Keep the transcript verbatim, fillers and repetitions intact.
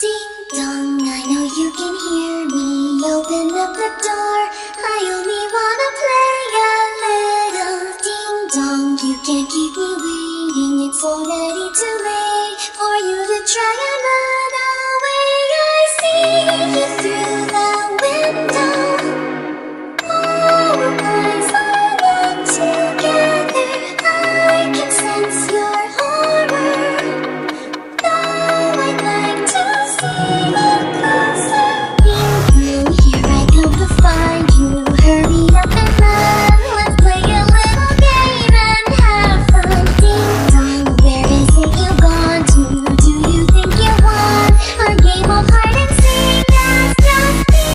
Ding dong, I know you can hear me. Open up the door, I only wanna play a little. Ding dong, you can't keep me waiting. It's already too late for you to try another.